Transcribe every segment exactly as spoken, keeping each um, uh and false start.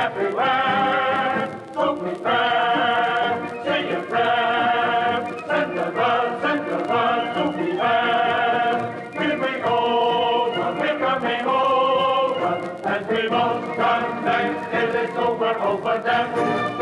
everywhere. So prepare, say your prayer. Send the bird, send the bird to beware. We'll bring over, we're coming over, and we won't come back till it's over, over them.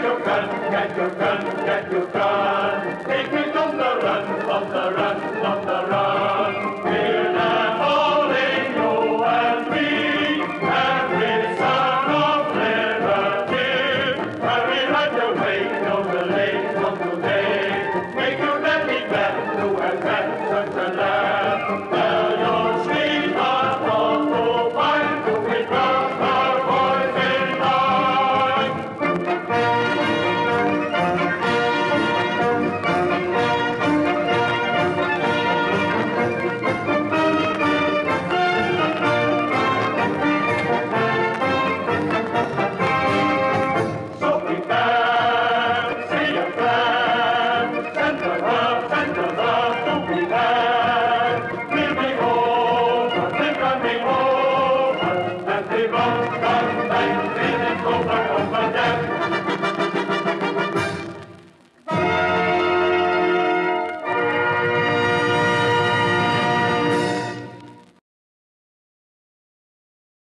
Get your gun, get your gun, take it on the run, on the run, on the